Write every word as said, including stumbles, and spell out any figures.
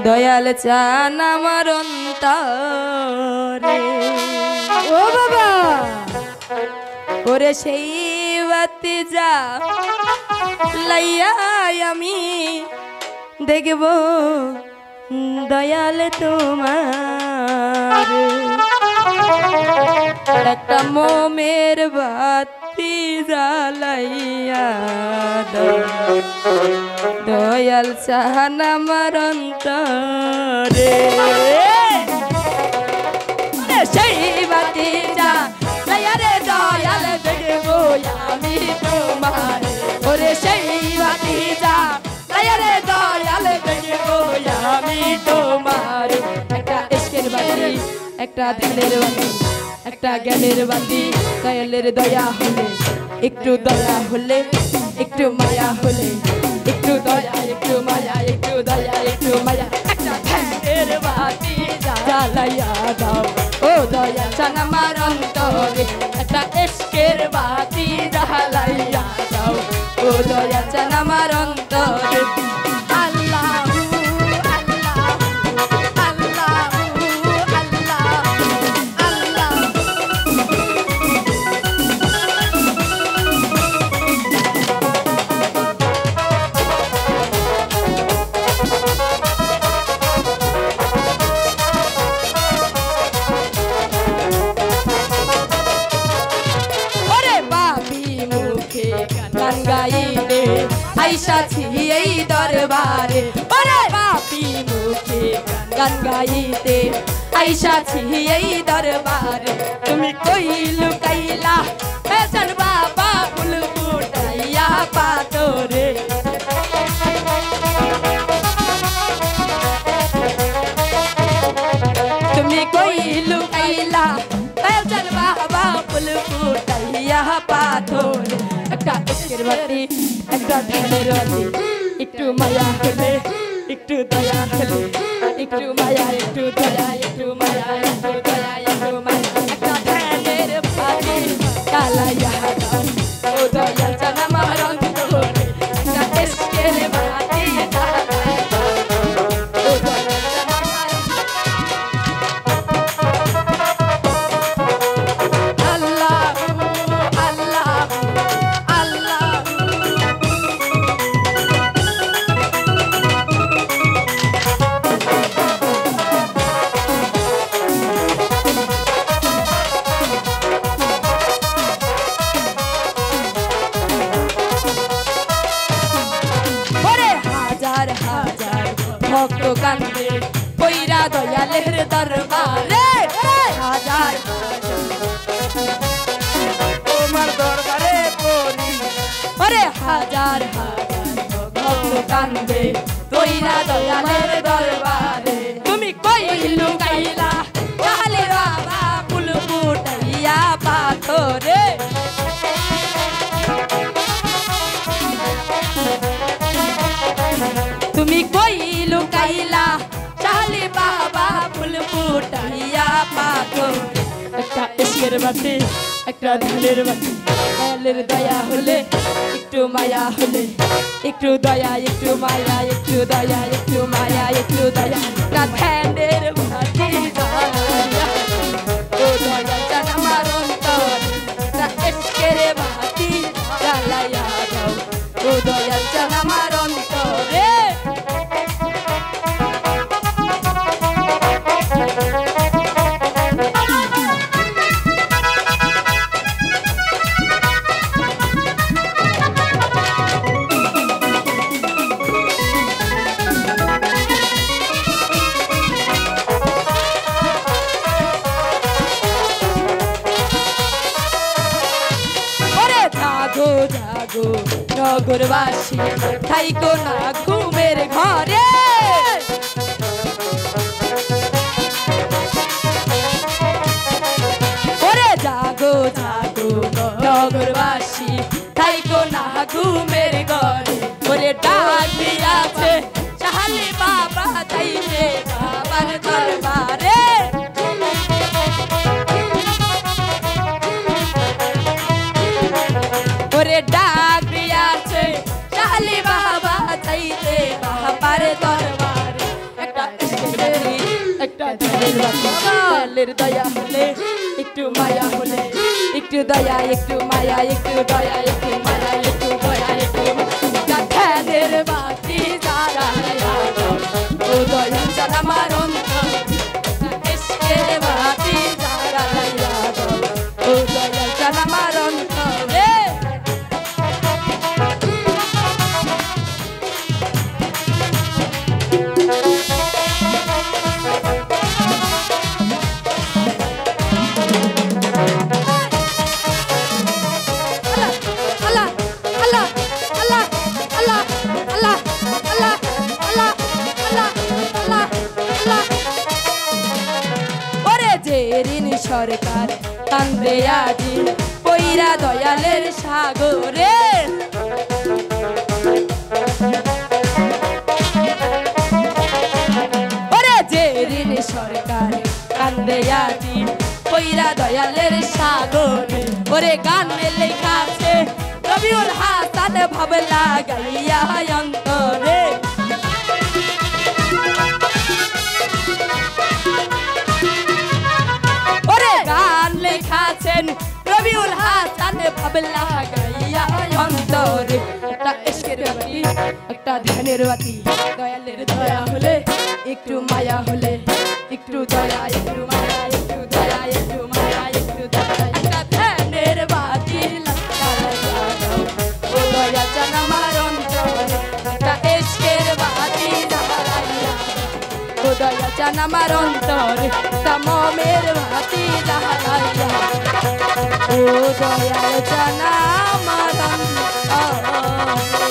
দয়াল চান আমার অন্তরে। ও বাবা ওরে সেই বাতি যা লাইয়া আমি দেখব দয়াল তোমার। একটা মোমের বাতি জ্বালাইয়া দয়াল চান আমার অন্তরে। সেই বাতি যা রে দয়াল দেখব আমি তোমার। ওরে সেই বাতি যা রে দয়াল দেখব আমি তোমার। একটা ইশকের বাতি একটা ধ্যানের বাতি একটা জ্ঞানের বাতি দয়ালের দয়া হলে একটু দয়া হলে একটু মায়া হলে একটু দয়া একটু মায়া একটু দয়া একটু মায়া একটা ধ্যানের বাতি জ্বালাইয়া দাও ও দয়া চান আমার অন্তরে। একটা ইশকের বাতি জ্বালাইয়া দাও ও দয়া চান আমার অন্তরে। আল্লাহ গান গাইলে আইসাছি এই দরবারে। ওরে পাপি মুখে গান গাইতে আইসাছি এই দরবারে। তুমি কই লুকাইলা হে জান বাবা ফুল ফুটাইয়া পাতরে। তুমি কই লুকাইলা হে জান বাবা ফুল ফুটাইয়া পাতরে। একটা ইশকের বাতি একটা ধ্যানের বাতি একটু মায়া হলে একটু দয়া হলে একটু মায়া একটু দয়া একটু মায়া একটু দয়া একটু মায়া একটা ধ্যানের বাতি জ্বালাইয়া দাও ও দয়া চান আমার অন্তরে। একটা ইশকের বাতি জ্বালাইয়া দাও ও দয়া চান আমার আল্লাহ ভক্ত কান্দে কইরা দয়ালের দরবারে। হাজার তোমার দরবারে পড়ি ওরে হাজার হাজার ভক্ত কান্দে কইরা দয়ালের দরবারে। তুমি কই লুকাইলা তাহলে বাবা ফুল ফুটাইয়া পাথরে। তুমি কই লুকাইলা চাহলে বাবা ফুল ফুটাইয়া পাথর। একটা ইশকের বাতি একটা ধ্যানের বাতি দয়ালের দয়া হলে একটু মায়া হলে একটু দয়া একটু মায়া একটু দয়া একটু মায়া একটু দয়া একটা ধ্যানের বাতি জ্বালাইয়া ও দয়া চান আমার অন্তরে। একটা ইশকের বাতি জ্বালাইয়া দাও ও দয়া চান আমার অন্তরে। জাগো জাগো নগরবাসী থাইকো না ঘুমের ঘরে। ওরে জাগো জাগো নগরবাসী থাইকো না ঘুমের ঘরে। ওরে ডাক দিয়াছে চাহলে বাবা তাইতে বাবার দরবারে। ওরে ডাক দিয়াছে চাহলে বাবা তাইতে বাবার দরবারে। একটা ধানের বাতি দয়ালের দয়া হলে একটু মায়া হলে একটু দয়া একটু মায়া একটু দয়া একটু মায়া একটু দয়া একটু ধানের বাতি জ্বালাইয়া দাও ও দয়াল চান আমার অন্তর ইশকের বাতি জ্বালাইয়া দাও ও দয়াল চান আমার অন্তরে সরকার কান্দে আজি পইরা দয়ালের সাগরে ওরে যে ঋণ সরকার কান্দে আজি পইরা দয়ালের সাগরে ওরে গানে লেখা আছে রবিউল হাসান ভাব লাগাইয়া অন্তরে রবিউল হাসান ভাব লাগাইয়া অন্তরে একটা ইশকের বাতি একটা ধ্যানের বাতি দয়ালের দয়া হলে একটু মায়া হলে একটু দয়া একটু মায়া একটু দয়া একটু মায়া একটু দয়া একটা ধ্যানের বাতি লাগাইয়া দাও ও দয়া চান আমার অন্তরে একটা ইশকের বাতি জ্বালাইয়া ও দয়া চান আমার অন্তরে একটা মমের বাতি জ্বালাইয়া ও দয়াল চান আমার অন্তরে